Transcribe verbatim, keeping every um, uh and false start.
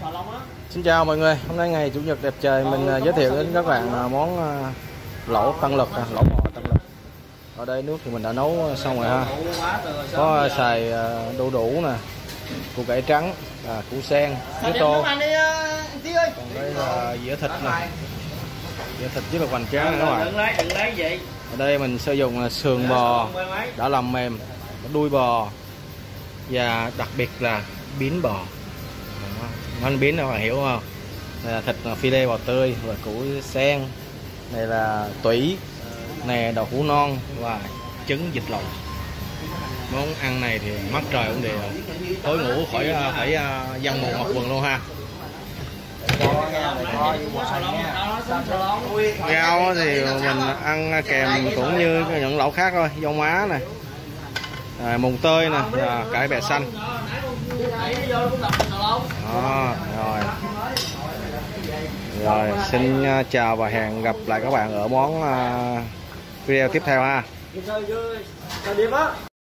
Xin chào mọi người, hôm nay ngày Chủ nhật đẹp trời, mình giới thiệu đến các bạn món lẩu tăng lực, lẩu bò tăng lực. Ở đây nước thì mình đã nấu xong rồi ha. Có xài đu đủ nè, củ cải trắng, à, củ sen, với tô. Còn đây là dĩa thịt nè, dĩa thịt rất là hoành tráng nữa các bạn. Ở đây mình sử dụng sườn bò đã làm mềm, đuôi bò và đặc biệt là bím bò. Anh biến đâu mà hiểu không? Đây là thịt phi lê bò tươi và củ sen, này là tủy, này đậu hũ non và trứng vịt lộn. Món ăn này thì mắc trời cũng đều, tối ngủ khỏi phải dăng mồ mặc quần luôn ha. Rau thì mình ăn kèm cũng như những lẩu khác thôi, dâu má này, à, mùng tơi nè, à, cải bẹ xanh. Đó, rồi. Rồi, xin chào và hẹn gặp lại các bạn ở món uh, video tiếp theo ha.